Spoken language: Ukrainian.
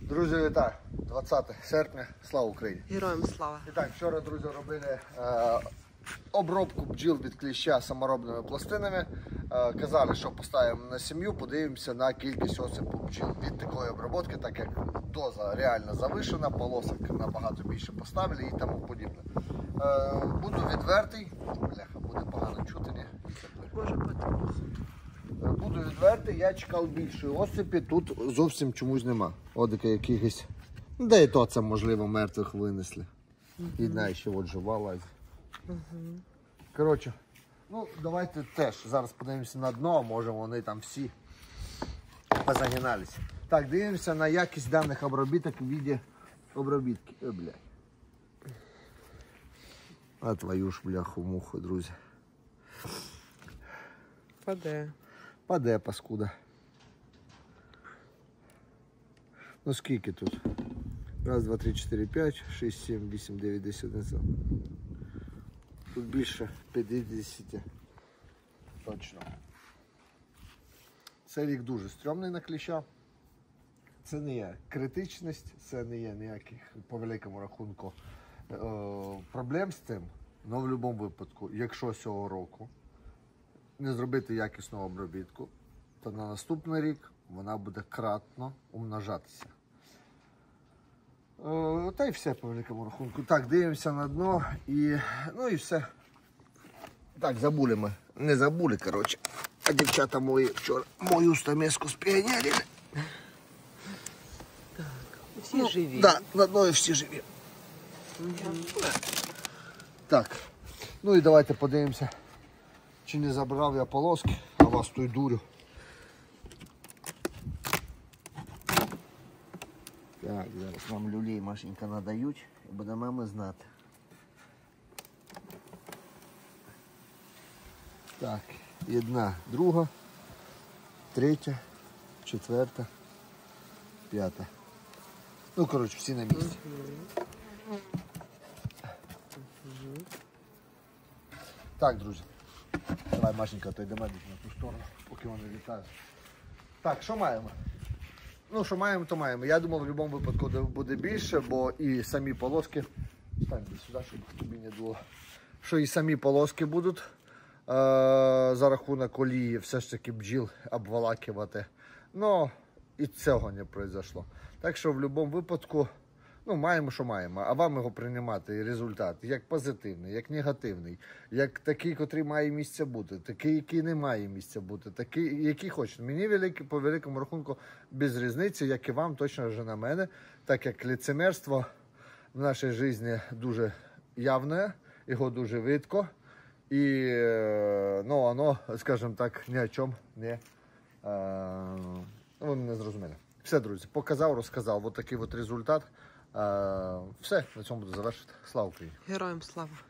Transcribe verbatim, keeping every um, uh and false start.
Друзі, вітаю! двадцяте серпня, слава Україні! Героям слава! І так, вчора, друзі, робили е, обробку бджіл від кліща саморобними пластинами. Е, казали, що поставимо на сім'ю, подивимося на кількість осипу бджіл від такої обробки, так як доза реально завишена, полосок набагато більше поставили і тому подібне. Е, буду відвертий, бляха, буде погано чути, ні? Може бути. Буду відвертий, я чекав більшої осипі, тут зовсім чомусь нема. Одика якихось, де і то це можливо мертвих винесли. І знаю, що от жива лазить. Коротше, ну давайте теж зараз подивимося на дно, може вони там всі позагиналися. Так, дивимося на якість даних обробіток в віді обробітки. О, бля. А твою ж бляху-муху, друзі. Паде. Паде, паскуда. Ну скільки тут? Раз, два, три, чотири, п'ять, шість, сім, вісім, дев'ять, десять, одинадцять. Тут більше п'ятдесят. Точно. Цей рік дуже стрьомний на кліща. Це не є критичність, це не є ніяких, по великому рахунку, е проблем з тим. Але в будь-якому випадку, якщо цього року не зробити якісну обробітку, то на наступний рік вона буде кратно умножатися. Е, та й все по великому рахунку. Так, дивимося на дно і, ну і все. Так, забули ми. Не забули, коротше. А дівчата мої вчора мою стамеску спіонерили. Так, всі ну, живі. Так, да, на дно всі живі. Угу. Так, ну і давайте подивимося, чи не забрав я полоски, а вас той дурю. Так, зараз нам люлей Машенька надають і будемо ми знати. Так, одна, друга, третя, четверта, п'ята. Ну, коротше, всі на місці. Угу. Так, друзі. Давай, Машенька, то йдемо на ту сторону, поки вони літають. Так, що маємо? Ну, що маємо, то маємо. Я думав, в будь-якому випадку буде більше, бо і самі полоски, стань сюди, щоб тобі не було, що і самі полоски будуть е за рахунок олії все ж таки бджіл обволакувати. Ну, і цього не пройшло. Так що в будь-якому випадку, ну, маємо, що маємо, а вам його приймати результат, як позитивний, як негативний, як такий, котрий має місце бути, такий, який не має місця бути, такий, який хоче. Мені великий, по великому рахунку без різниці, як і вам, точно вже на мене, так як лицемерство в нашій житті дуже явне, його дуже видко, і, ну, воно, скажімо так, ні о чому не, ви мене зрозуміли. Все, друзі, показав, розказав, от такий от результат. Uh, все, на цьому буду завершити. Слава Україні! Героям слава!